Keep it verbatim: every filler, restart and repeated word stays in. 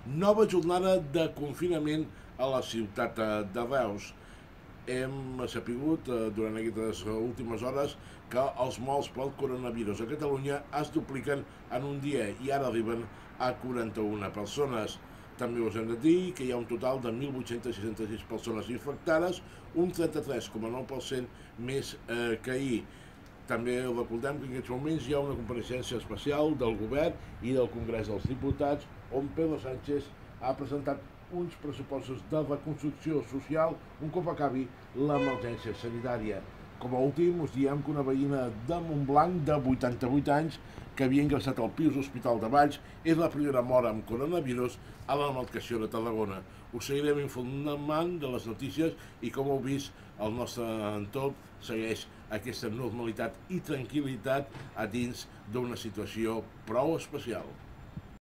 Nova jornada de confinament a la ciutat de Reus. Hem sapigut durant aquestes últimes hores que els morts pel coronavirus a Catalunya es dupliquen en un dia i ara arriben a quaranta-una persones. També us hem de dir que hi ha un total de mil vuit-cents seixanta-sis persones infectades, un trenta-tres coma nou per cent més eh, que ahir. També recordem que en aquests moments hi ha una compareixença especial del govern i del Congrés dels Diputats on Pedro Sánchez ha presentat uns pressupostos de reconstrucció social un cop acabi l'emergència sanitària. Com a últim, us diem que una veïna de Montblanc de vuitanta-vuit anys que havia ingressat al Pius Hospital de Valls és la primera mort amb coronavirus a la demarcació de Tarragona. Us seguirem informant de les notícies i, com heu vist, el nostre entorn segueix aquesta normalitat i tranquil·litat a dins d'una situació prou especial.